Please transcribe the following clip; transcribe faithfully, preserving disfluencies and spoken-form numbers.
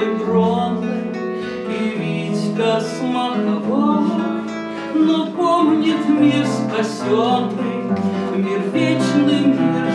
Бронный и Витька Смаковой. Но помнит мир спасенный, мир вечный, мир